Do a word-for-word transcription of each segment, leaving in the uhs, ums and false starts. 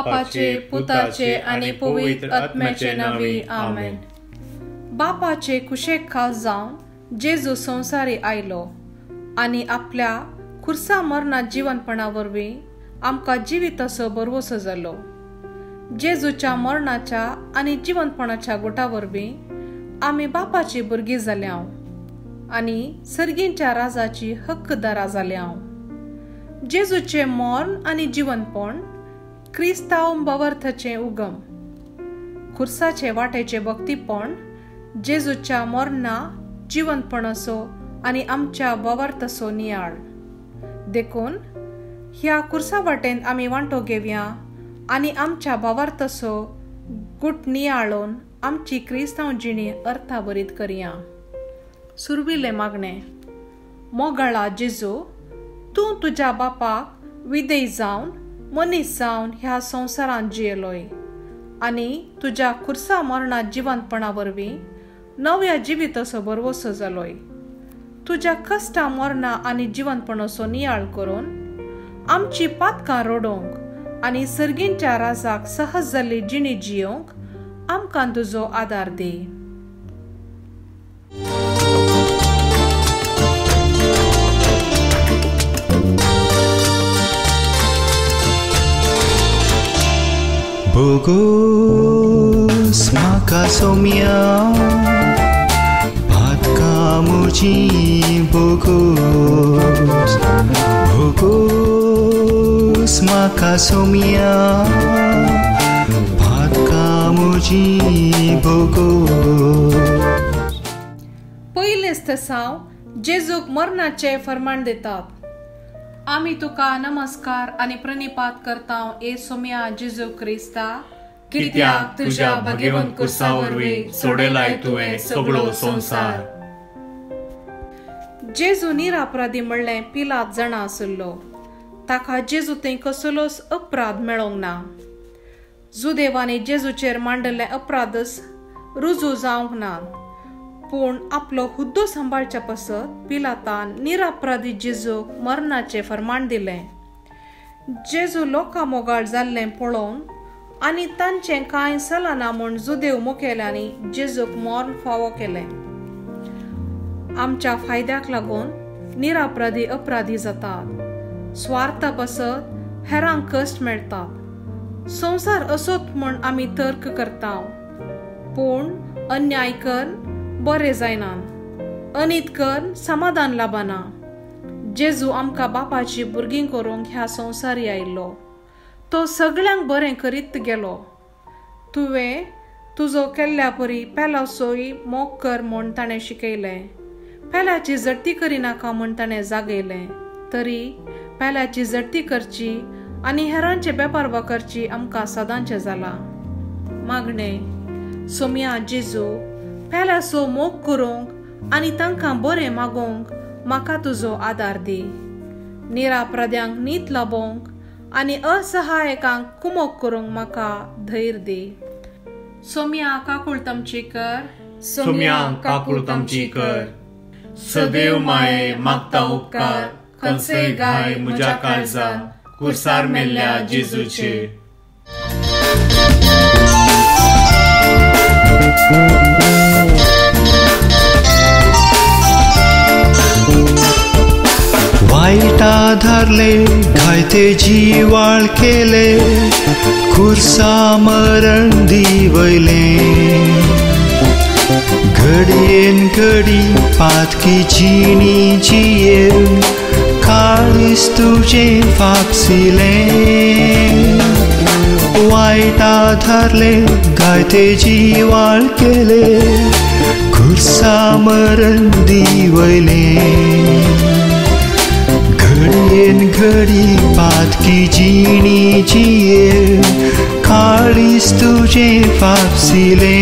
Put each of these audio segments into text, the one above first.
बापाचे, पुताचे आणि पवित्र आत्म्याचे नावी आमेन. बापाचे कुशेक खास जावन जेजू संवसारी आयलो आणि आपल्या खुर्सा मरणा जीवनपणा वरवीं आमकां जिविताचो भरवसो जालो. जेजूच्या मरणाच्या आणि जीवनपणाच्या गुटा वरवीं आमी बापाची भुरगीं जाल्या आणि सर्गींच्या राजाची हक्कदारां जाल्या. जेजूचे मरण आणि जीवनपण क्रिस्तांव बवर्थचे उगम, खुर्साचे वाटेचे भक्तीपण जेजूच्या मरणा जीवनपणाचो आणि आमच्या बवर्थचो नियाळ. देखून ह्या खुर्सा वाटेन आमी वांटो घेवया आणि आमच्या भावार्थचो गुट नियाळोवन आमची क्रिस्तांव जिणी अर्थाभरीत करया. सुरविले मागणे. मोगाळा जेजू, तूं तुज्या बापाक विधेय जावन मनीस जावन ह्या संवसारांत जियेलोय आनी तुज्या खुर्सा मरणा जिवंतपणा वरवीं नव्या जिविताचो भरवसो जालोय. तुज्या कश्टा मरणा आनी जिवंतपणाचो नियाळ करून आमची पातकां रोडोवंक आनी सर्गींच्या राजाक सहज जाल्ली जिणी जियोंक आमकां तुजो आदार दी. Bogos maka somia patka muji bogos Bogos maka somia patka muji bogos. पयलेच तेसांव जेजूक मरणाचे फर्माण दितात. आमी तुका नमस्कार आणि प्रणिपात करता ए सोम्या जेजू क्रिस्ता, कित्याक तुज्या भाग्यवंत खुर्सा वरवीं सोडलाय तुवें सगळो संवसार. जेजू निरापराधी म्हणलें पिलात जाणा आसलो. ताका जेजू थंय कसलोच अपराध मेळोंक ना. जुदेवांनी जेजूचेर मांडले अपराधच रुजू जावंक ना. पूण आपलो हुद्दो सांबाळच्या पसत पिलातान निरापराधी जेजूक मरणाचे फर्माण दिलें. जेजू लोकां मोगाळ जाल्लें पळोवन आनी तांचें कांय चलना म्हूण जुदेव मुखेल्यांनी जेजूक मरण फावो केलें. आमच्या फायद्याक लागून निरापराधी अपराधी जातात. स्वार्था पसत हेरांक कश्ट मेळटात. संवसार असोत म्हूण आमी तर्क करता, पूण अन्याय कर बरें जायनात, अनित कर समाधान लाभना. जेजू आमकां बापाची भुरगीं करूंक ह्या संवसारी आयिल्लो. तो सगळ्यांक बरें करीत गेलो. तुवें तुजो केल्ल्या परी पेलाचोय मोग कर म्हूण ताणें शिकयलें. पेल्याची जट्टी करिनाका म्हूण ताणें जागयलें. तरी पेल्याची जट्टी करची आनी हेरांचे बेपारवा करची आमकां सदांचें जालां. मागणे. सोम्या जेजू, पेल्याचो मोग करूंक आनी तांकां बरें मागोवंक म्हाका तुजो आदार दी. निरापराध्यांक नीत लाबोवंक आनी असहायकांक कुमोग करूंक म्हाका धैर्य दी. सोम्या काकुळतामची कर, सोम्या काकुळतामची कर. सदैव माये मागता उपकार, खंयचेय घाय म्हज्या काळजान खुर्सार मेल्ल्या जेजूचे. वाईटा धारले घायते जीवाळ केले, खुर्सा मरण दिवयले. घडयेन घडी पातकी जिणी जियेन काळीज तुजे फापसिले. वाईटा धारले घायते जीवाळ केले, खुर्सा मरण दिवयले. घडयेन घडी पातकी जिणी जिये काळीज तुजे फापसिले.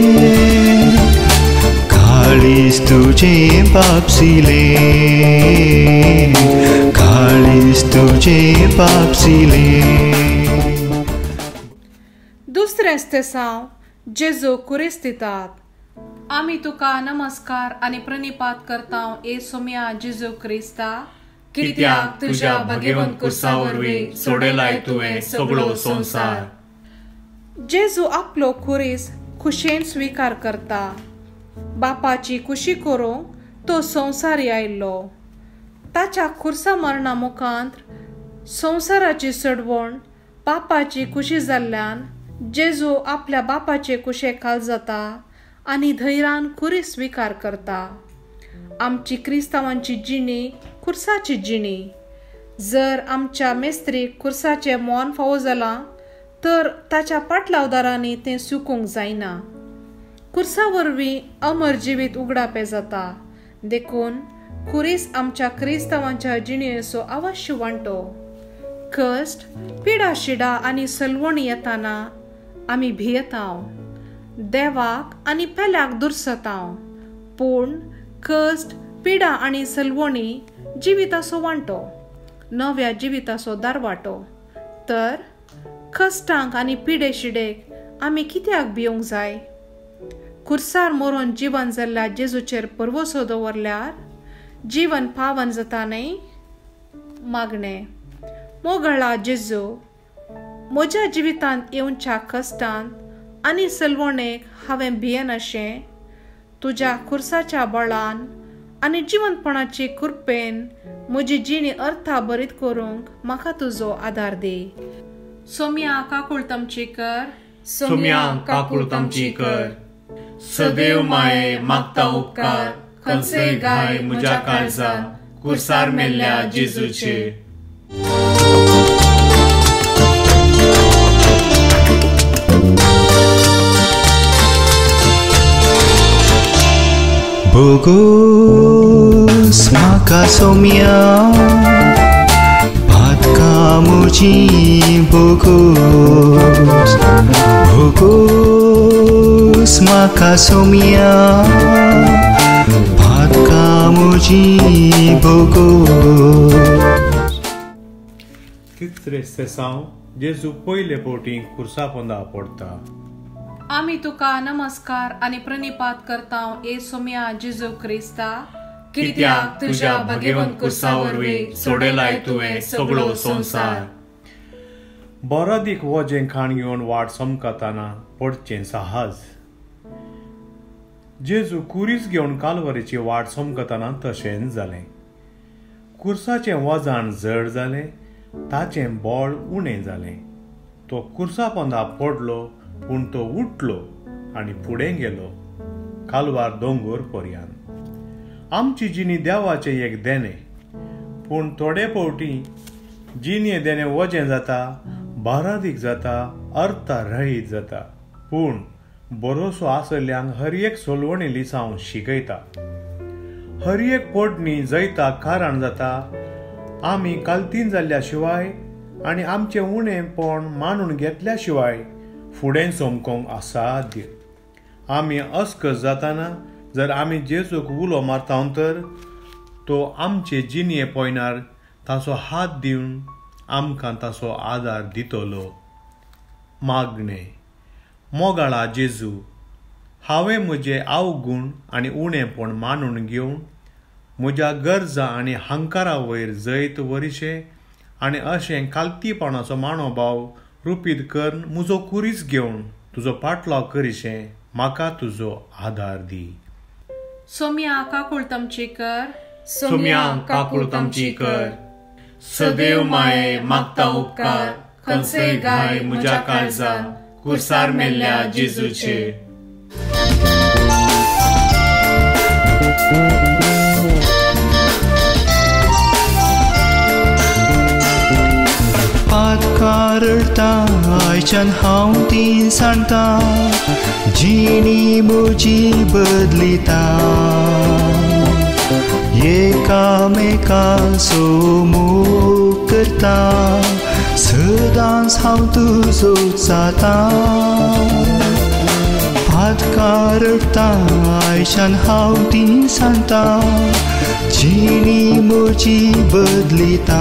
काळीज तुजे फापसिले. काळीज तुजे फापसिले. दुसरेच तेसांव जेजू कुरेस दितात. आमी तुका नमस्कार आणि प्रणिपात करता ए सोम्या जेजू क्रिस्ता, कित्याक तुज्या भाग्यवंत खुर्सा वरवीं सोडलाय तुवें सगळो संवसार. जेजू आपलो खुरीस खुशेन स्वीकार करता. बापाची खुशी करूंक तो संवसारी आयिल्लो. ताच्या खुर्सा मरणा मुखांत संवसाराची सडवण बापाची खुशी जाल्ल्यान जेजू आपल्या बापाचे कुशे काल जाता आनी धैर्यान खुरी स्वीकार करता. आमची क्रिस्तांवांची जिणी खुर्साची जिणी. जर आमच्या मेस्त्रीक खुर्साचें मोन फावो जालां तर ताच्या पाटलावदारांनी तें सुकूंक जायना. खुर्सा वरवीं अमर जिवीत उगडापे जाता. देखून खुरीस आमच्या क्रिस्तांवांच्या जिणेचो अवश्य वांटो. कश्ट, पिडा शिडा आनी सलवणी येताना आमी भियेतांव, देवाक आनी पेल्याक दुर्सतांव. पूण कश्ट, पिडा आनी सलवणी जिविताचो वांटो, नव्या जिविताचो दारवाटो. तर कश्टांक आनी पिडे शिडेक आमी कित्याक भियोंक जाय? खुर्सार मरून जिवन जाल्ल्या जेजूचेर परवसो दवरल्यार जीवन पावन जाता न्हय? मागणे. मोगळा जेजू, म्हज्या जिवितांत येवच्या कश्टांत आनी सलवणेक हांवें भियेन अशें तुज्या खुर्साच्या बळान आनी जिवंतपणाची कृपेन म्हजी जिणी अर्था बरीत करूंक म्हाका तुजो आदार दी. सोम्या काकुळ तमची कर. सोम्या काकुळ तमची कर. सदैव माये मागता उपकार, खंयचेय घाय म्हज्या काळजान खुर्सार मेल्ल्या जेजूचे. Bogos maka somia Patka muji bogos Bogos maka somia Patka muji bogos. तिसरे सेसांव जेजू पयले फावटी खुर्सा पोंदा पडटा. आमी तुका नमस्कार आनी प्रणिपात करतांव ए सोम्या जेजू क्रिस्ता, कित्याक तुज्या भाग्यवंत खुर्सा वरवीं सोडलाय तुवें सगळो संवसार. बरोदीक वजें खाण घेवन वाट समकताना पडचें साहज. जेजू कुरीस घेवन कालवरीची वाट समकताना तशेंच जालें. खुर्साचें वजान जड जालें, ताचें बळ उणें जालें. तो खुर्सा पोंदा पडलो पूण तो उठलो आनी फुडें गेलो कालवार दोंगूर पर्यंत. आमची जिणी देवाचें एक देणें, पूण थोडे फावटी जिणे देणें वजें जाता, बारादीक जाता, अर्था रहीत जाता. पूण बरोसो आसल्ल्यांक हर एक सोलवणी लिसांव शिकयता. हर एक पोडणी जैता कारण जाता. आमी कालतीन जाल्ल्या शिवाय आनी आमचें उणेंपण मानून घेतल्या शिवाय फुडें सोमकोंक असाध्य. आमी अस्कस जाताना जर आमी जेजूक उलो मारता तर तो आमचे जिणये पयनार ताचो हात दिवन आमकां ताचो आदार दितलो. मागणे. मोगाळा जेजू, हांवें म्हजे अवगुण आनी उणेंपण मानून घेवन म्हज्या गरजा आनी हंकारा वयर जैत वरिशें आनी अशें कालतीपणाचो मानोभाव रुपीत करून म्हजो कुरीस घेवन तुजो पाटलाव करिशें म्हाका तुजो आदार दी. सोम्या काकुळ तमची कर. सोम्या काकुळ तमची कर. सदैव माये मागता उपकार, खंयचेय घाय म्हज्या काळजान खुर्सार मेल्ल्या जेजूचे. पातकारता आयच्यान हांव ती सांडटा, जिणी म्हजी बदलिता. एकामेकाचो मोग करता, सदांच हांव तुजो जाता. पातकारता आयच्यान हांव ती सांडटा, जिणी म्हजी बदलिता.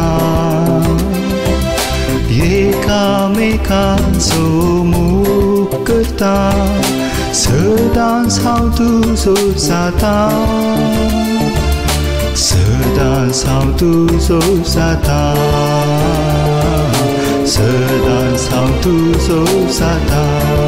एकामेकाचो मोग करता, सदांच हांव तुजो जाता. सदांच हांव तुजो जाता. सदां सावतुजो जाता.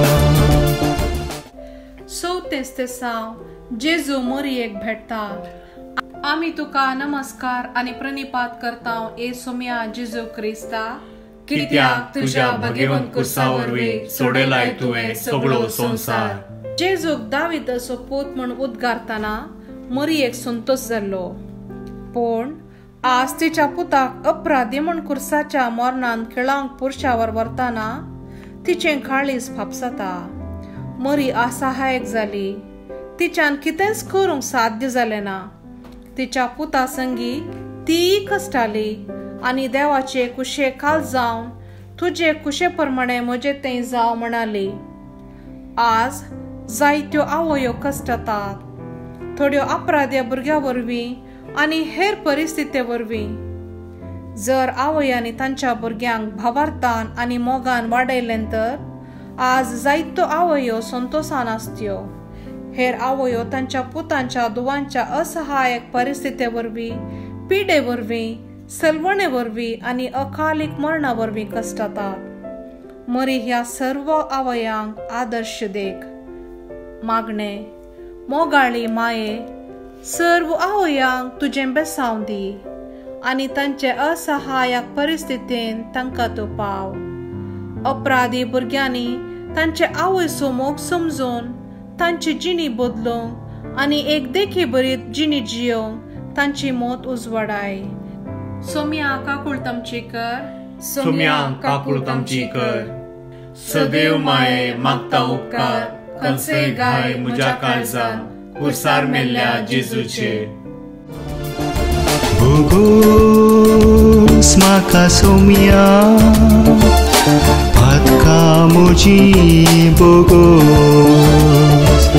चवथें दिसांव जेजू मोरयेक भेटता. आमी तुका नमस्कार आनी प्रणिपात करता येसुम्या जेजू क्रिस्ता, कित्याक तुज्या भगेवंत कुर्सा वरवीं सोडलाय तुवें सगळो संसार. जेजूक दाविदाचो पूत म्हूण उद्गारतना मोरयेक संतोश जाल्लो. पूण आज तिच्या पुताक अपराधी म्हूण कुर्साच्या मोरणान खिळावंक पुरशावर व्हरतना तिचें काळीज फापसता. मोरी असहायक जाली. तिच्यान कितेंच करूंक साध्य जालें ना. तिच्या पुता संगी ती कश्टाली आनी देवाचे कुशे काल जावन तुजे कुशे प्रमाणे म्हजे तें जाव म्हणाली. आज जायत्यो आवयो कश्टातात, थोड्यो अपराध्या भुरग्या वरवीं आनी हेर परिस्थिती वरवीं. जर आवयांनी तांच्या भुरग्यांक भावार्थान आनी मोगान वाडयलें तर आज जायत्यो आवयो संतोशान आसत्यो. हेर आवयो तांच्या पुतांच्या दुवांच्या असहायक परिस्थिती वरवीं, पिडे वरवीं, सलवणे वरवीं आनी अकालीक मरणा वरवीं कश्टातात. मरी ह्या सर्व आवयांक आदर्श देख. मागणे, मोगाळी माये, सर्व आवयांक तुजें बेसांव दी आनी तांचे असहायक परिस्थितीन तांकां तूं पाव. अपराधी भुरग्यांनी तांचे आवयचो मोग समजून तांची जिणी बदलूंक आनी एक देखी बरी जिणी जियोंक तांची मोत उजवाडाय. सोम्या काकूळ तामची कर, सोम्या काकूळ तामची कर. सदैव माये मागता उपकार, खंयसय घाय म्हज्या काळजान कुर्सार मेल्ल्या जेजूचे. भोगोस म्हाका सोम्या पातका म्हजी भोगोस.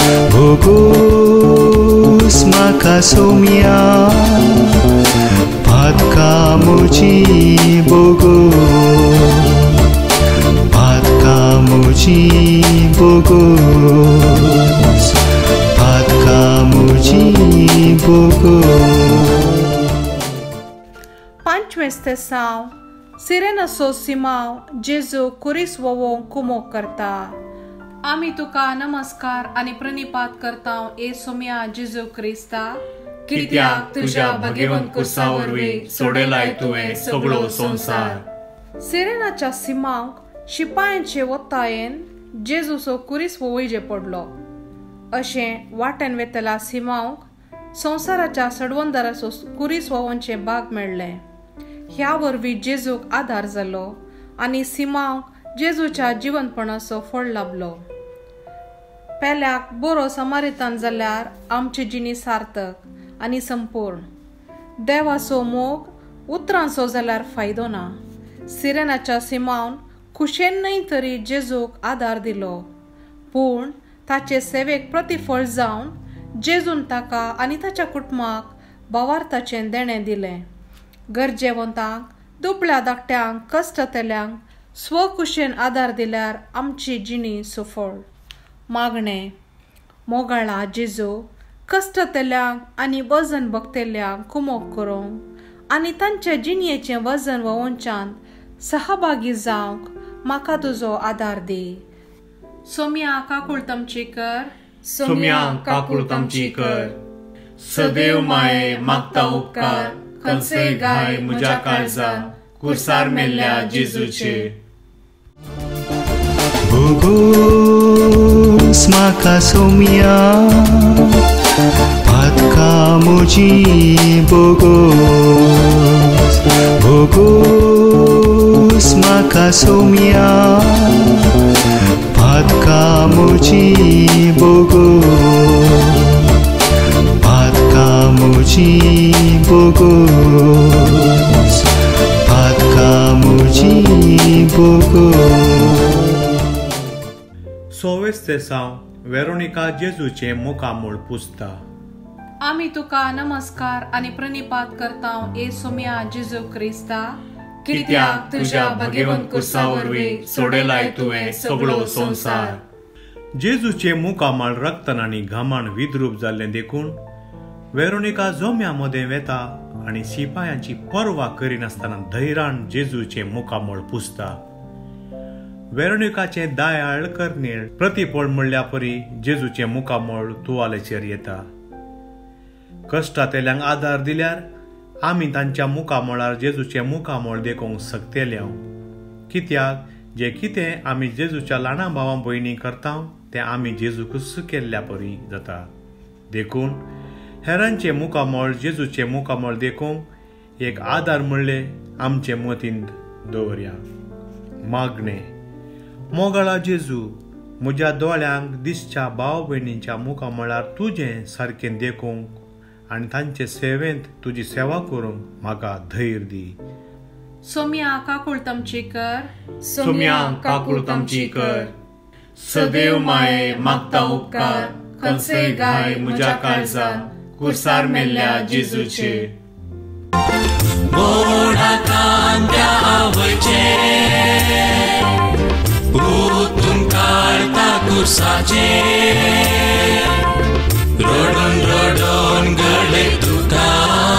भोगोस म्हाका सोम्या पातका म्हजी भोगोस. पातका म्हजी भोगोस. पातका म्हजी भोगोस. पांचवें दिसांव सिरेनाचो सिमाव जेजू कुरीस वोवोंक कुमोक करता. आमी तुका नमस्कार आनी प्रणिपात करता येसुम्या जेजू क्रिस्ता, कित्याक तुज्या भगेवंत कुर्सा वरवीं सोडलाय तुवें सगळो संसार. सिरेनाच्या सिमांक शिपायांचे वतायेन जेजूचो कुरीस वोवयचे पडलो. अशें वाटेन वेतला सिमांक संवसाराच्या सडवंदाराचो कुरीस वोवोवचे भाग मेळ्ळे. ह्या वरवीं जेजूक आधार जालो आनी सिमांक जेजूच्या जिवंतपणाचो फळ लाभलो. पेल्याक बरो समारितान जाल्यार आमची जिणी सार्थक आनी संपूर्ण. देवाचो मोग उतरांचो जाल्यार फायदो ना. सिरेनाच्या सिमावन खुशेन न्हय तरी जेजूक आधार दिलो, पूण ताचे सेवेक प्रतिफळ जावन जेजून ताका आनी ताच्या कुटुंबाक भावार्थाचें देणें दिलें. गरजेवंतांक, दुबळ्या धाकट्यांक, कश्टतेल्यांक स्वकुशेन आधार दिल्यार आमची जिणी सफळ. मागणे, मोगाळा जेजू, कश्टतेल्यांक आनी वजन भोगतेल्यांक कुमोक करूंक आनी तांचे जिणयेचें वजन वोवोवच्यान सहभागी जावंक म्हाका तुजो आधार दी. सोम्या काकूळ तामची कर, सोम्या काकूळ तामची कर. सदैव माये मागता उपकार, खंयसय घाय म्हज्या काळजान कुर्सार मेल्ल्या जेजूचे. भोगोस म्हाका सोम्या पातका म्हजी भोगोस. भोगोस म्हाका सोम्या पातका म्हजी भोगोस. पातका म्हजी भोगोस. पातका म्हजी भोगोस. सोवेस दिसांव वेरोनिका जेजूचे मुखामूळ पुजता. आमी तुका नमस्कार आनी प्रणिपात करता येसुम्या जेजू क्रिस्ता, कित्याक तुज्या भगेवंत कुर्सा वरवीं सोडलाय तुवें सगळो संसार. जेजूचे मुखामळ रक्तान आनी घामान विद्रूप जाल्लें देखून वेरोनिका जोम्या मदें वेता आनी शिपायांची पर्वा करिनासतना धैर्यान जेजूचे मुखामळ पुजता. वेरोनिकाचे दयाळ करनीळ प्रतिपळ म्हणल्या परी जेजूचे मुखामळ तुवालेचेर येता. कश्टातेल्यांक आदार दिल्यार आमी तांच्या मुखामळार जेजूचे मुखामळ देखूंक शकतेल्या. कित्याक जे कितें आमी जेजूच्या ल्हान भावां भयणी करता तें आमी जेजूकच केल्ल्या परी जाता. देखून हेरांचे मुखामळ जेजूचे मुखामळ देखूंक एक आदार म्हणले आमचे मतींत दवरया. मागणे. मोगळा जेजू, म्हज्या दोळ्यांक दिसच्या भाव भयणींच्या मुखामळार तुजें सारकें देखूंक आनी तांचे सेवेंत तुजी सेवा करूंक म्हाका धैर्य दी. सोम्या काकुळतमची कर, सोम्या काकुळतमची कर. सदैव माये मागता उपकार, खंयसय घाय म्हज्या काळजान कुर्सार मेल्ल्या जेजूचे. गोडा कांत्या आवयचे उतून काढता कुर्साचे. रडून रडून गळे तुका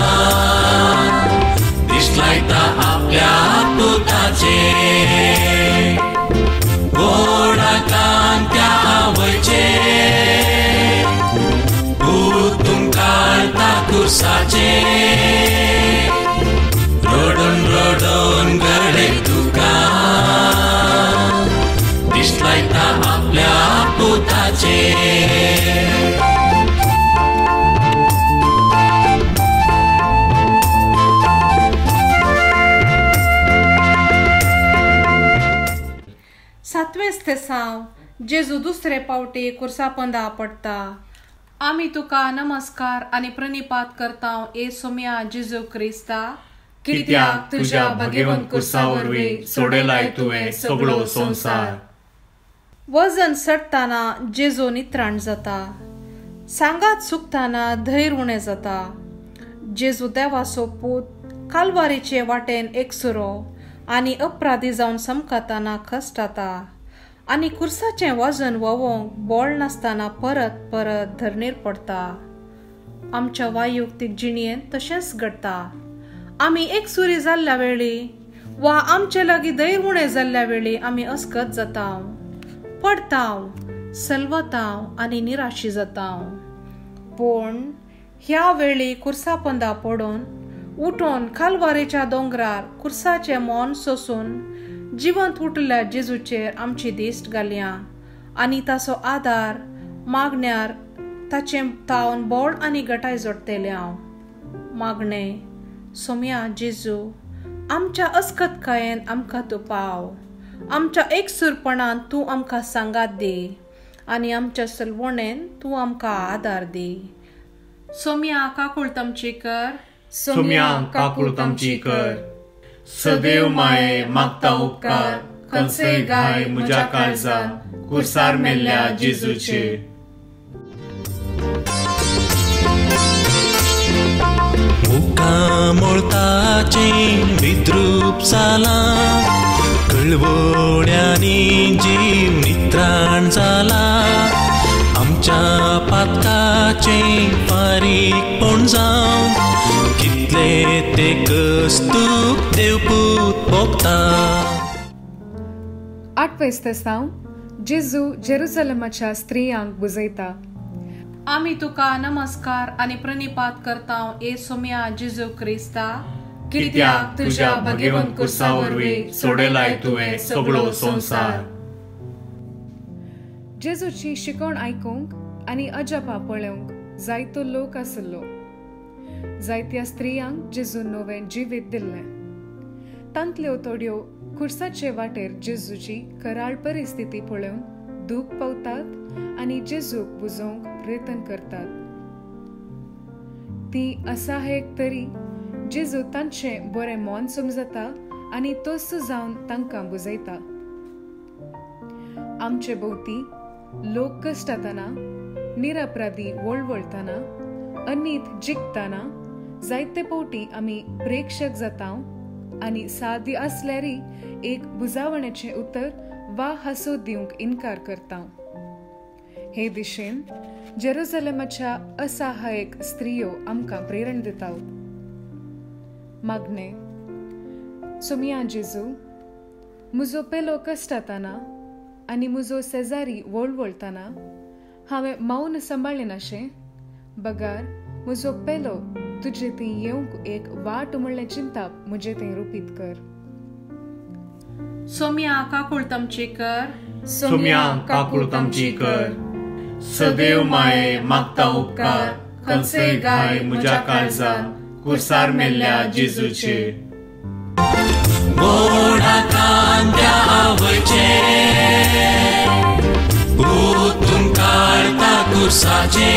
दिसलायता आपल्या पुताचे. गोडा कांत्या आवयचे उतून काढता कुर्साचे. रडून रडून गळे तुका दिसलायता आपल्या पुताचे. सातवें स्थेसांव जेजू दुसरे पावटी कुर्सा पंदा पडटा. आमी तुका नमस्कार आनी प्रणिपात करता ए सोम्या जेजू क्रिस्ता. कित्याक तुज्या भाग्यवंत कुर्सा वरवीं सोडलाय तुवें सगळो संवसार. वजन सडटाना जेजू नित्राण जाता. सांगात सुकताना धैर्य उणें जाता. जेजू देवाचो पूत कालवारीचे वाटेन एकसुरो आनी अपराधी जावन समकताना कश्टाता आनी कुर्साचें वजन वोवंक बोळ नासतना परत परत धरणीर पडटा. आमच्या वायुक्तीक जिणेंत तशेंच घडटा. आमी एकसुरी जाल्ल्या वेळी वा आमचे लागीं धैर्य उणें जाल्ल्या वेळी आमी अस्कत जाताव, पडताव, सलवताव आनी निराशी जाताव. पूण ह्या वेळी कुर्सा पंदा पडून उठोन कालवारेच्या दोंगरार कुर्साचें मोन सोसून जिवंत उठल्या जेजूचेर आमची दिश्ट घालया आनी ताचो आदार मागण्यार ताचें तावन बोळ आनी गटाय जोडटेल्या. मागणे. सोम्या जेजू, आमच्या अस्कतकायेन आमकां तूं पाव. आमच्या एकसुरपणान तूं आमकां सांगात दी आनी आमच्या सलवणेन तूं आमकां आदार दी. सोम्या काकुळतमची कर, सोम्या काकुळतमची कर. सदैव माये मागता उपकार, खंयसय घाय म्हज्या काळजान कुर्सार मेल्ल्या जेजूचे. मुखामळताचे विद्रूप जाला, कळवळ्यांनी जीव नित्राण जाला. आमच्या पातकाचे फारीकपण जावन कितले ते कस्तूक देवपूत भोगता. आठवे स्थेसांव जेजू जेरुसलेमाच्या स्त्रियांक बुजयता. आमी तुका नमस्कार आनी प्रणिपात करता ए सोम्या जेजू क्रिस्ता. कित्याक तुज्या भाग्यवंत कुर्सा वरवीं सोडलाय तुवें सगळो संवसार. जेजूची शिकवण आयकूंक आनी अजपा पळोवंक जायतो लोक आसलो. जायत्या स्त्रियांक जेजून नवें जिवीत दिल्लें. तांतल्यो थोड्यो खुर्साचे वाटेर जेजूची कराळ परिस्थिती पळोवन दूख पावतात आनी जेजूक बुजोवंक प्रयत्न करतात. ती असहायक तरी जेजू तांचें बरें मोन समजता आनी तोस जावन तांकां बुजयता. आमचे भोवती लोक कश्टातना, निरपराधी वळवळताना, अनीत जिखताना जायते फावटी आमी प्रेक्षक जाता आनी सादी आसल्यारी एक बुजावणेचें उतर वा हांसो दिवंक इन्कार करता. हे दिशेन जेरुसलेमाच्या असहायक स्त्रियो आमकां प्रेरण दिता. मागणे. सोम्या जेजू, म्हजो पेलो कश्टातना आनी म्हजो शेजारी वळवळतना हांवें मौन सांबाळ्ळें नाशें, बगार म्हजो पेलो तुजे थंय येवंक एक वाट म्हणलें चिंताप म्हजे थंय रुपीत कर. सोम्या काकूळ तमची कर, सोम्या काकूळ तमची कर. सदैव माये मागता उपकार, खंयसय घाय म्हज्या काळजान कुर्सार मेल्ल्या जेजूचे. गोडा कांद्या आवयचे भूतून काढता कुर्साचे,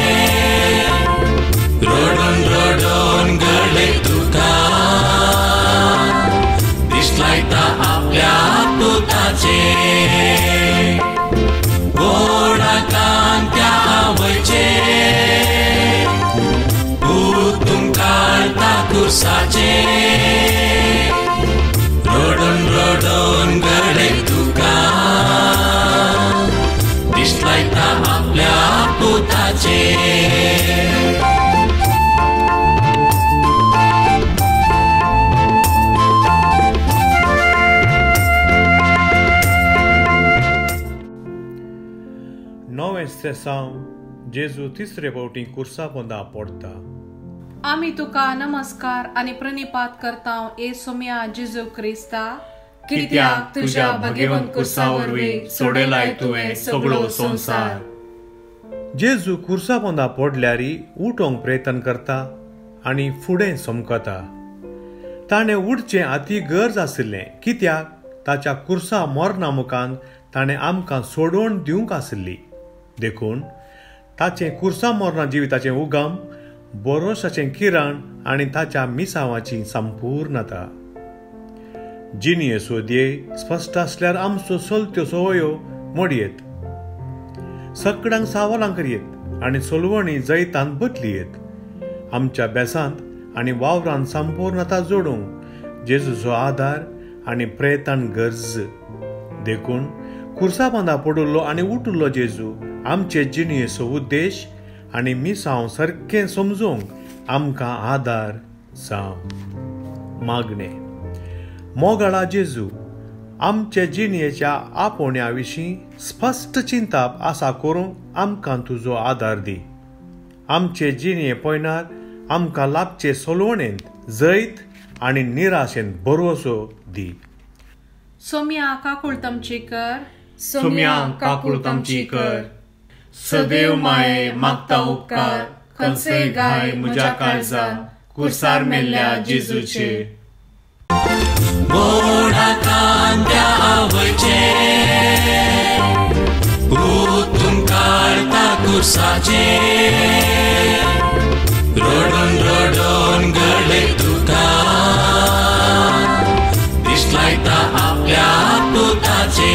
रडून रडून गळे तुका दिसलायता आपल्या पुताचे. गोडा कांद्या आवयचे भूतून काढता कुर्साचे, रडून रडून गळे तुका दिसलायता आपल्या पुताचे. नवे सावन जेजू तिसरे फावटी कुर्सा पोंदा पडटा. आमी तुका नमस्कार आनी प्रणिपात करता ए सोम्या जेजू क्रिस्ता, कित्याक तुज्या भगेवंत कुर्सा वरवीं सोडलाय तुवें सगळो संवसार. जेजू कुर्सा पोंदा पडल्यारी उठोंक प्रयत्न करता आनी फुडें समकता. ताणें उठचें अती गरज आशिल्लें, कित्याक ताच्या कुर्सा मरणा मुखान ताणें आमकां सोडून दिवंक आशिल्ली. देखून ताचें कुर्सा मरणा जिविताचें उगम, बरोसाचें किरण आनी ताच्या मिसावाची संपूर्णता. जिनिये सोदये स्पश्ट आसल्यार आमच्यो चलत्यो सवयो मोडयेत, सकडांक सावलां करियेत आनी सोलवणी जैतांत बदलियेत. आमच्या बेसांत आनी वावरांत संपूर्णता जोडूंक जेजूचो आदार आनी प्रयत्न गरज. देखून कुर्सा पोंदा पडुल्लो आनी उठुल्लो जेजू आमचे जिणयेचो उद्देश आनी मिसांव सारकें समजूंक आमकां आदार जावं. मागणें. मोगाळा जेजू, आमचे जिणयेच्या आपोवण्या विशीं स्पश्ट चिंताप आसा करूंक आमकां तुजो आदार दी. आमचे जिणये पयणार आमकां लाभचे सोलवणेंत जैत आनी निराशेंत भरवसो दी. सोम्या काकूळ तमची कर, सोम्या काकूळ तमची कर. सदैव माये मागता उपकार, खंयसय घाय म्हज्या काळजान कुर्सार मेल्ल्या जेजूचे. गोडा कांद्या आवयचे भूतून काढता कुर्साचे, रडून रडून गळे तुका दिसलायता आपल्या पुताचे.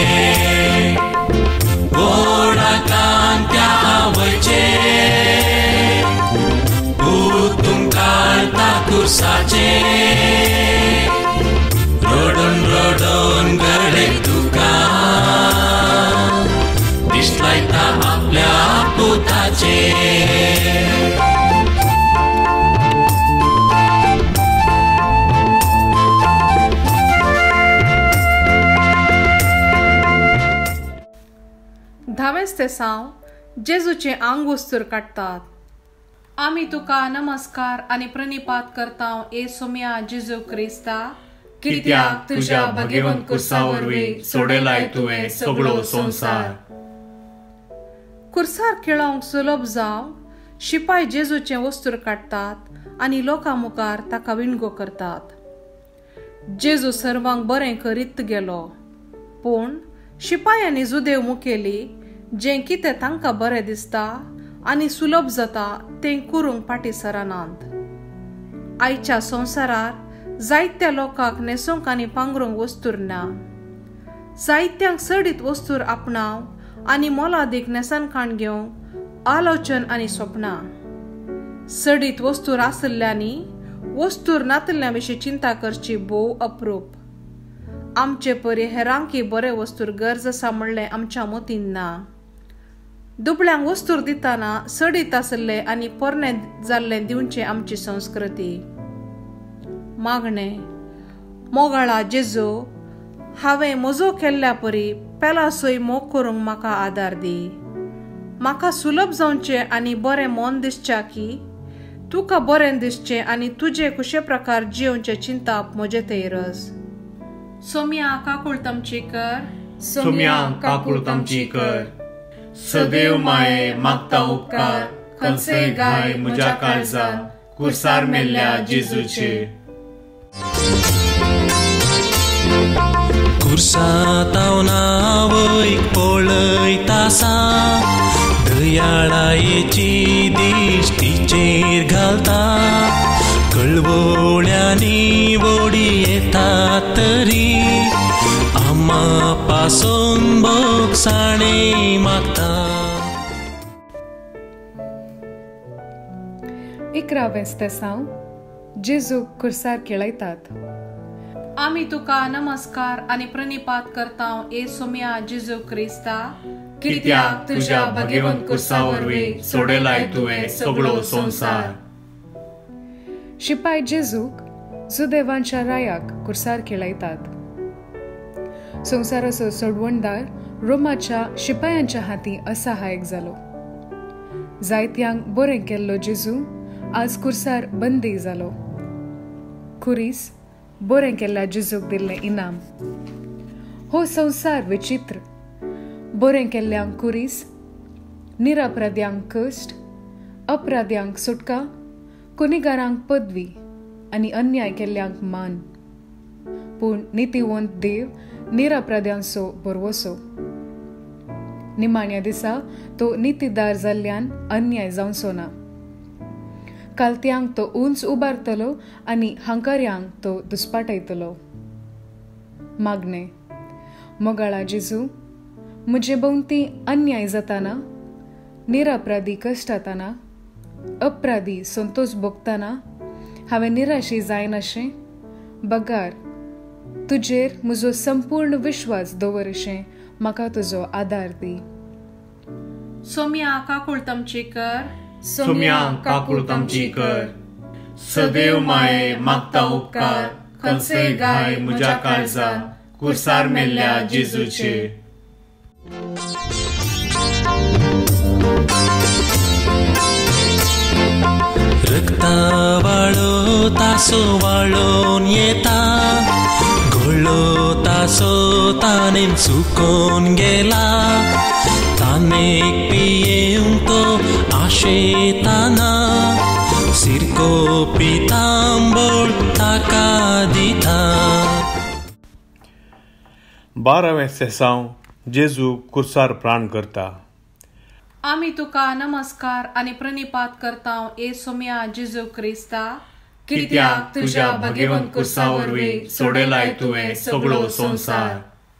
गोडा कांद्या आवयचे भूतून काढता कुर्साचे, रडून रडून गळे तुका दिसलायता आपल्या पुताचे. धावेच ते साव जेजूचे आंग वस्तूर काडटात. आमी तुका नमस्कार आनी प्रणिपात करता ए सोम्या जेजू क्रिस्ता, कित्याक तुज्या भगेवंत कुर्सा वरवीं सोडलाय तुवें सगळो संवसार. कुर्सार खेळोंक सुलभ जावं शिपाय जेजूचे वस्तूर काडटात आनी लोकां मुखार ताका विणगो करतात. जेजू सर्वांक बरें करीत गेलो, पूण शिपायांनी जुदेव मुखेली जें कितें तांकां बरें दिसता आनी सुलभ जाता तें करूंक फाटीं सरनात. आयच्या संवसारार जायत्या लोकांक नेसूंक आनी पांघरूंक वस्तूर ना. जायत्यांक सडीत वस्तूर आपणाव आनी मोलादीक नेसानखाण घेवंक आलोचन आनी स्वप्नां. सडीत वस्तूर आशिल्ल्यांनी वस्तूर नातिल्ल्या विशीं चिंता करची भोव अप्रूप. आमचे परी हेरांकी बरे वस्तूर गरज आसा म्हणलें आमच्या मतीन ना. दुबळ्यांक वस्तूर दितना सडीत आशिल्ले आनी पोरणे जाल्लें दिवचें आमची संस्कृती. मागणें. मोगाळा जेजू, हांवें म्हजो केल्ल्या परी पेला सोय मोग करूंक म्हाका आदार दी. म्हाका सुलभ जावचें आनी बरें मोन दिसचें की तुका बरें दिसचें आनी तुजे कुशे प्रकार जिवचे चिंताप म्हजे तेरस. सोम्या काकूळ तमची कर, सोम्या काकूळ तमची कर. सदैव माये मागता उपकार, खंयचेय घाय म्हज्या काळजान कुर्सार मेल्ल्या जेजूचे. कुर्सात हांव नावयक पळयतासा, दयाळायेची दिश्टीचेर घालता. कळवळ्यांनी वडी येतात तरी आम्हा पासून बोगसाणे मागता. इकरावें स्तेसांव जेजूक कुर्सार केळयतात. आमी तुका नमस्कार आनी प्रणिपात करता ए सोम्या जेजू क्रिस्ता, कित्याक तुज्या भगेवंत कुर्सा वरवीं सोडलाय तुवें सगळो संवसार. शिपाय जेजूक सुदैवांच्या रायाक कुर्सार केळयतात. संवसाराचो सोडवणदार रोमाच्या शिपायांच्या हाती असहायक जालो. जायत्यांक बरें केल्लो जेजू आज कुर्सार बंदी जालो. खुरीस बरें केल्ल्या जेजूक दिल्लें इनाम. हो संवसार विचित्र. बरें केल्ल्यांक खुरीस, निरपराध्यांक कश्ट, अपराध्यांक सुटका, कुनिगारांक पदवी आनी अन्याय केल्ल्यांक मान. पूण नितीवंत देव निरपराध्यांचो बरवसो. निमाण्या दिसा तो नितीदार जाल्ल्यान अन्याय जावचो ना. कालत्यांक तो उंच उबारतलो आनी हंकार्यांक तो दुस्पाटयतलो. मागणे. मोगाळा जेजू, म्हजे भोवती अन्याय जाताना, निरपराधी कश्टाताना, अपराधी संतोष भोगताना हांवें निराशी जायनाशें, बगार तुजेर म्हजो संपूर्ण विश्वास दवरशें म्हाका तुजो आदार दी. सोम्या काकूळ तमची कर, सोम्या काकूळ तमची कर. सदैव माये मागता उपकार, खंयचेय घाय म्हज्या काळजान कुर्सार मेल्ल्या जेजूचे. रक्ता वाळो तासो वाळोन येता, घोळो तासो तानेन सुकोन गेला. तानेक पियेवंक तो आशेताना, सिरको पितांबोळ ताका दिता. बारावें स्तेसांव जेजू कुर्सार प्राण करता. आमी तुका नमस्कार आनी प्रणिपात करता ए सोम्या जेजू क्रिस्ता, कित्याक तुज्या भगेवंत कुर्सा वरवीं सोडलाय तुवें सगळो संवसार.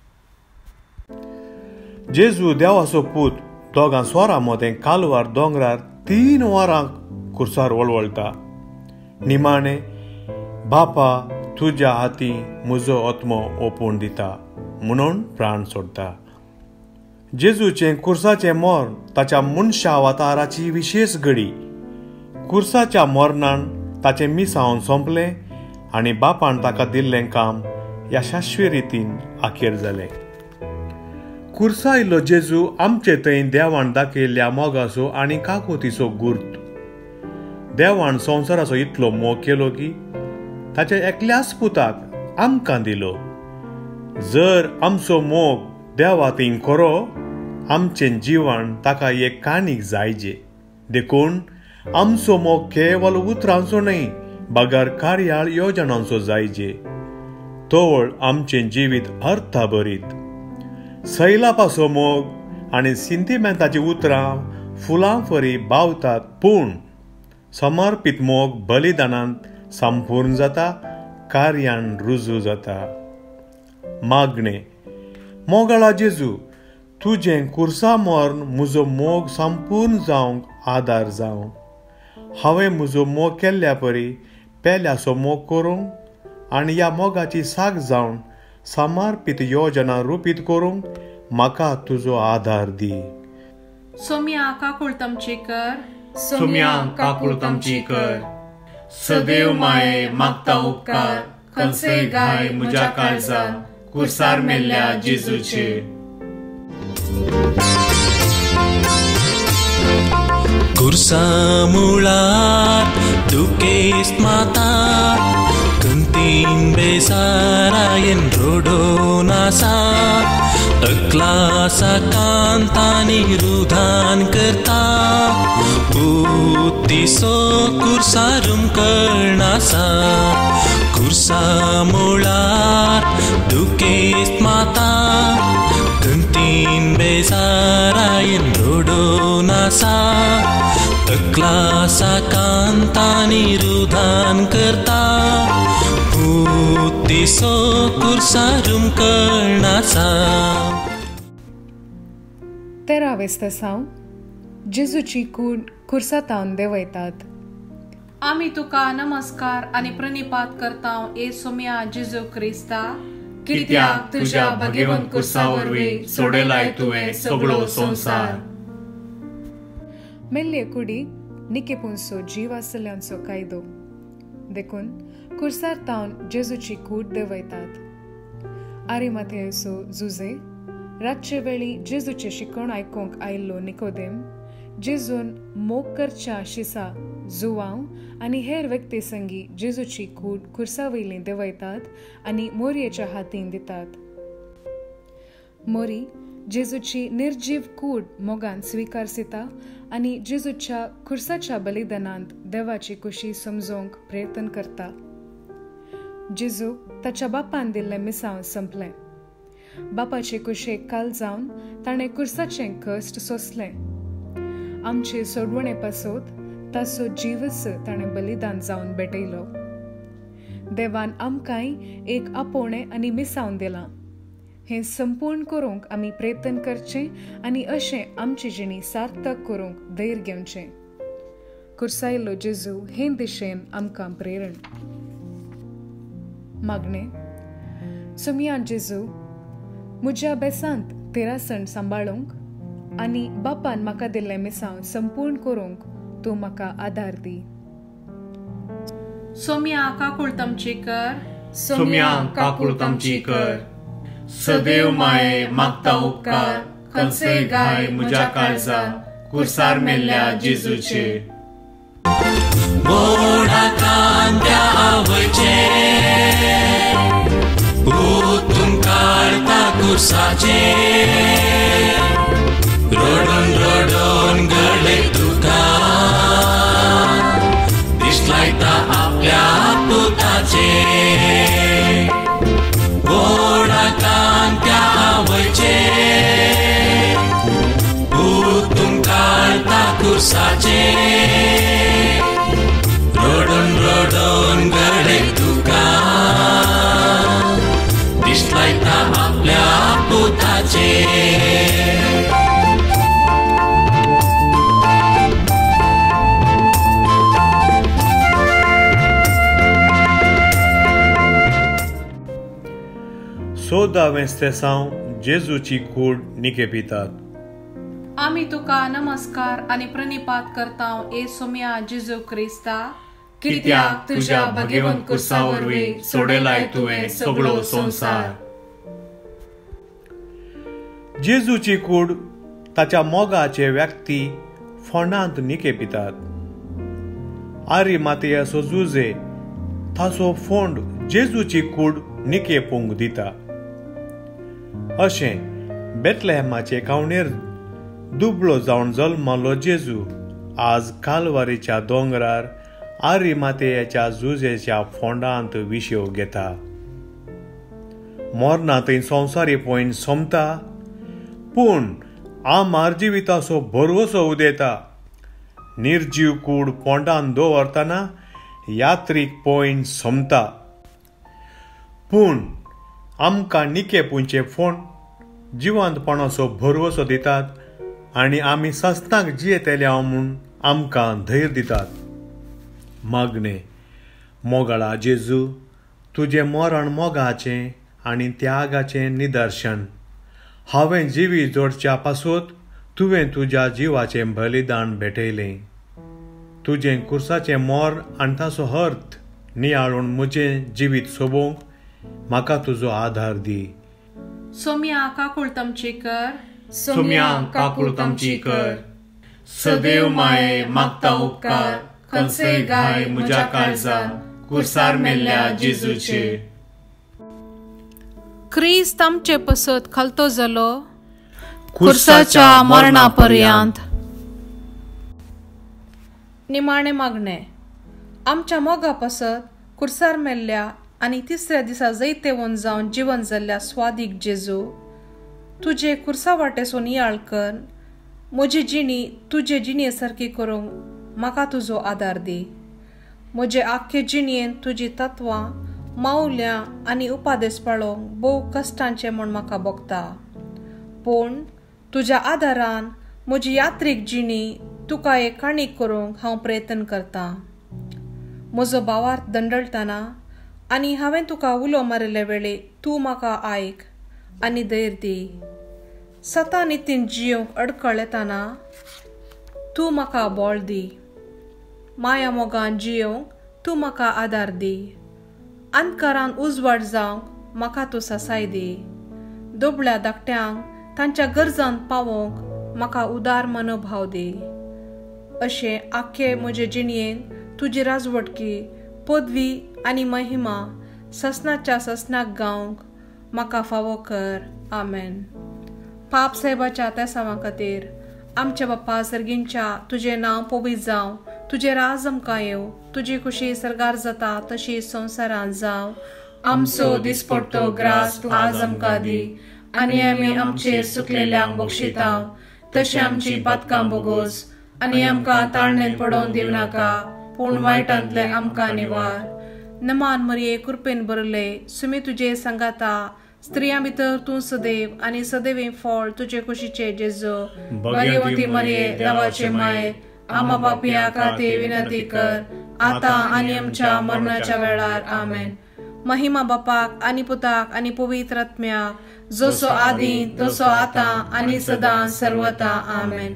जेजू देवाचो पूत दोगां स्वरां मदें कालवार दोंगरार तीन वरां कुर्सार वळवळटा. निमाणे, बापा तुज्या हाती म्हजो आत्मो ओपून दिता म्हणून प्राण सोडटा. जेजूचें कुर्साचें मरण ताच्या मनशा अवताराची विशेष घडी. कुर्साच्या मरणान ताचें मिसावन सोंपलें आनी बापान ताका दिल्लें काम यशस्वी रितीन आखेर जालें. कुर्सा इल्लो जेजू आमचे थंय देवान दाखयल्ल्या मोगाचो आनी काकुतीचो गुर्त. देवान संवसाराचो इतलो मोग केलो की ताच्या एकल्याच पुताक आमकां दिलो. जर आमचो मोग देवा थंय खरो, आमचें जिवन ताका एक काणीक जायजे. देखून आमचो मोग केवल उतरांचो न्हय, बगार कार्याळ योजनांचो जायजे. तोवळ आमचें जिवीत अर्था भरीत. सैलापाचो मोग आनी सिंतिमेंताची उतरां फुलां फरी बावतात, पूण समर्पीत मोग बलिदानांत संपूर्ण जाता, कार्यान रुजू जाता. मागणे. मोगाळा जेजू, तुजें कुर्सा मरण म्हजो मोग संपूर्ण जावंक आदार जावं. हांवें म्हजो मोग केल्ल्या परी पेल्याचो मोग करूंक आनी ह्या मोगाची साक जावन समर्पीत योजना रुपीत करूंक म्हाका तुजो आदार दी. सोम्या काकूळ तमची कर, सोम्या काकूळ तमची कर. सदैव माये मागता उपकार, खंयचेय घाय म्हज्या काळजान कुर्सार मेल्ल्या जेजूचे. कुर्सा मुळार दुखेस माता कंतीन बेसारायन रोडोन आसा अकलासा कांतानी रुधान करता पुतीसो कुर्सारुम कर्णासा. कुर्सा मुळार दुखेस माता कंतीन बेसारायन रोडोन आसा अकलासा कांतानी रुधान करता पुतीसो कुर्सारुम कर्णासा. तेरावे दिसांव जेजूची कूड कुर्सातावन देवयतात. आमी तुका नमस्कार आनी प्रणिपात करता ए सोम्या जेजू क्रिस्ता, कित्याक तुज्या भाग्यवंत कुर्सा वरवीं सोडलाय तुवें सगळो संवसार. मेल्ले कुडी निकेपुंसो जीव आसल्यांचो कायदो देखून कुर्सार तावन जेजूची कूड देवयतात. आरिमाथेयसो जुजे रातचे वेळी जेजूचे शिकवण आयकूंक आयिल्लो निकोदेम जेजून मोग करच्या शिसा जुवांव आनी हेर व्यक्ती संगी जेजूची कूड कुर्सावयली देवयतात आनी मोरयेच्या हातीन दितात. मोरी जेजूची निर्जीव कूड मोगान स्विकारसिता आनी जेजूच्या कुर्साच्या बलिदानांत देवाची कुशी समजोवंक प्रयत्न करता. जेजू ताच्या बापान दिल्लें मिसांव संपलें. बापाचे कुशेक काल जावन ताणें कुर्साचें कश्ट सोंसलें. आमचे सोडवणे पासोत ताचो जीवस ताणें बलिदान जावन भेटयलो. देवान आमकांय एक आपोवणें आनी मिसांव दिलां. हें संपूर्ण करूंक आमी प्रयत्न करचें आनी अशें आमची जिणी सार्थक करूंक धैर्य घेवचें. कुर्सायल्लो जेजू हे दिशेन आमकां प्रेरण. मागणे. सोम्या जेजू, म्हज्या बेसांत तेरासण सांबाळूंक आनी बापान म्हाका दिल्लें मिसांव संपूर्ण करूंक तूं म्हाका आदार दी. सोम्या काकुळतमची कर, सोम्या काकुळतमची कर. सदैव माये मागता उपकार खंयसय घाय म्हज्या काळजान कुर्सार मेल्ल्या जेजूचे. बोडा कांत्या आवयचे उतून काढता कुर्साचे रोडून रोडून गळे तुका दिसलायता आपल्या पुताचे. बोडा कांत्या आवयचे उतून काढता कुर्साचे रोडून रोडून गळे तुका दिसलायता आपल्या पुताचे. सोदावें स्तेसांव जेजूची कूड निकेपितात. आमी तुका नमस्कार आनी प्रणिपात करता ए सोम्या जेजू क्रिस्ता, कित्याक तुज्या भाग्यवंत कुर्सा वरवीं सोडलाय तुवें सगळो संवसार. जेजूची कूड ताच्या मोगाचे व्यक्ती फोंडांत निकेपितात. आरी मातयेचो जुजे ताचो फोंड जेजूची कूड निकेपूंक दिता. अशें बेतलेहमाचे कावणेर दुबळो जावन जल्मलो जेजू आज कालवारीच्या दोंगरार आरी मातयेच्या जुजेच्या फोंडांत विशेव घेता. मोरना थंय संवसारी पॉयंट सोमता पूण आमार जिविताचो भरवसो उदेता. निर्जीव कूड पोंडांत दवरतना यात्रीक पॉयंट सोमता. पूण आमकां निकेपूंचे फोंड जिवंतपणाचो भरवसो दितात आनी आमी सस्तांक जियेतेल्या म्हूण आमकां धैर्य दितात. मागणे. मोगाळा जेजू, तुजें मरण मोगाचें आनी त्यागाचें निदर्शन. हांवें जिवी जोडच्या पासून तुवें तुज्या जिवाचें बलिदान भेटयलें. तुजें कुर्साचें मोर आनी ताचो अर्थ नियाळून म्हजें जिवीत सोबोवंक म्हाका तुजो आधार दी. सोम्या काकुळ तमची कर, सोम्या काकुळ तमची कर. सदैव माये मागता उपकार, खंयसय घाय म्हज्या काळजान, कुर्सार मेल्ल्या जेजूचे. ख्रिस्त आमचे पसत खालतो जालो, खुर्साच्या मरणापर्यंत. निमाणे मागणे. आमच्या मोगा पसत कुर्सार मेल्ल्या आनी तिसऱ्या दिसा जैतेवून जावन जिवन जाल्ल्या स्वादीक जेजू, तुजे कुर्सा वाटेसून याळ कर. म्हजी जिणी तुजे जिणये सारकी करूंक म्हाका तुजो आदार दी. म्हजे आख्खे जिणयेन तुजी तत्वां, माऊल्या आनी उपादेश पाळोवंक भोव कश्टांचे म्हूण म्हाका भोगता. पूण तुज्या आदारान म्हजी यात्रीक जिणी तुका एक काणीक करूंक हांव प्रयत्न करतां. म्हजो भावार्थ दंडळटना आनी हांवें तुका उलो मारिल्ले वेळी तूं म्हाका आयक आनी धैर्य दी. सता नितीन जियोंक अडखळ येताना तूं म्हाका बोळ दी. माया मोगान जियोंक तूं म्हाका आदार दी. अंधकारान उजवाड जावंक म्हाका तूं ससाय दी. दुबळ्या धाकट्यांक तांच्या गरजांत पावोवंक म्हाका उदार मनोभाव दी. अशें आख्खे म्हजे जिणयेन तुजी राजवटकी, पदवी आनी महिमा ससनाच्या ससनाक गावंक म्हाका फावो कर. आमेन. पाप साहेबाच्या तेसावा खातीर आमच्या बाप्पा सर्गींच्या तुझे नांव पवित्र जावं, तुझे राज आमकां येव, तुजी खुशी सरगार जाता तशी संवसारांत जावं. आमचो दिसपट्टो ग्रास तूं आज आमकां दी, आनी आमी आमचेर सुकलेल्यांक बक्षिताव, तशें आमची पातकां बोगोस, आनी आमकां ताळणेन पडोवन दिव नाका, पूण वायटांतले आमकां निवार. नमान मरिये कृपेन भरले, सुमी तुजे संगाता, स्त्रियां भितर तूं सदैव आनी सदैवी फळ तुजे कुशीचे जेजो. भाग्यवती मरिये देवाचे माय, आम्हा पापियां खातीर विनंती कर, आतां आनी आमच्या मरणाच्या वेळार. आमेन. महिमा बापाक आनी पुताक आनी पवित्र आत्म्याक, जसो आदीं तसो आतां आनी सदां सर्वता. आमेन.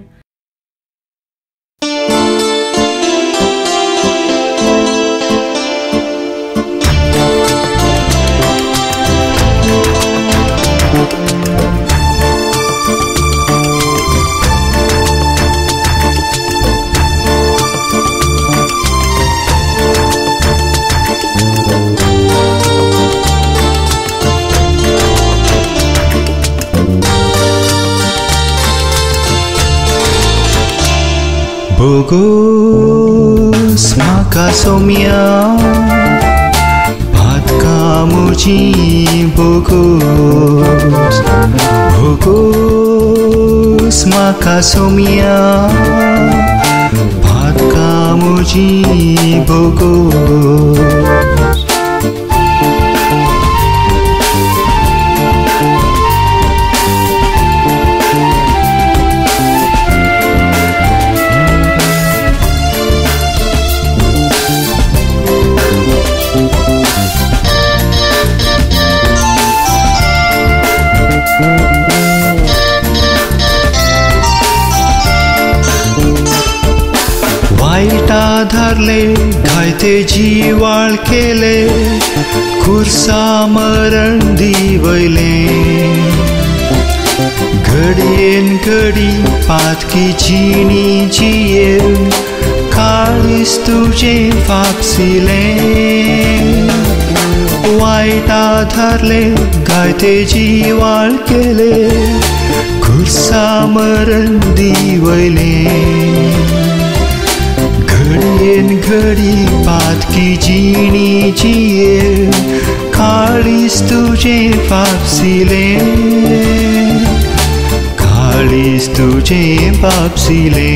Bogos maka somia patka muji bogos. Bogos maka somia patka muji bogos. धरले घायते जीवाळ केले, खुर्सा मरण दिवयले. घडयेन घडी पातकी जिणी जिये, काळीज तुझे फापसिले. वायटा धरले घायते जीवाळ केले, खुर्सा मरण दिवयले. घडयेन घडी पातकी जिणी जिये, काळीज तुझे फापसिले. काळीज तुझे फापसिले.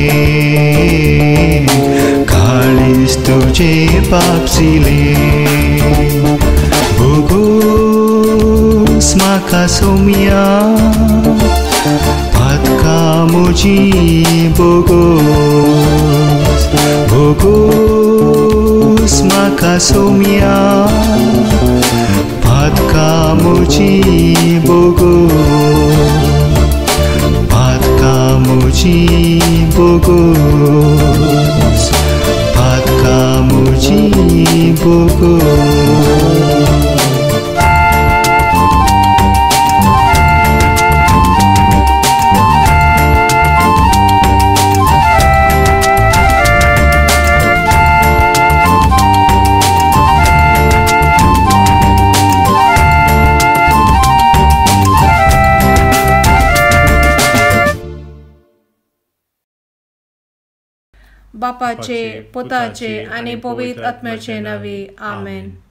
काळीज तुझे फापसिले. बोगोस म्हाका Saumya Patkai मुजी बोगोस. Bogos maka somia patka muji bogos. Patka muji bogos. Patka muji bogos. बापाचे, पुताचे आणि पवित्र आत्म्याचे नवे. आमेन.